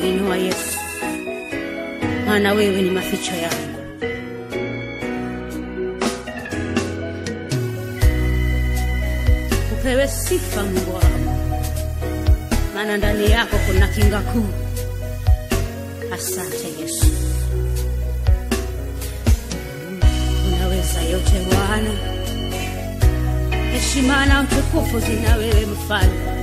kuinua Yesu, maana wewe ni maficho yangu. Upewe sifa Mungu wangu, maana ndani yako kuna kinga kuu. Asante Yesu, unaweza yote Bwana, heshima na utukufu zina wewe Mfalme.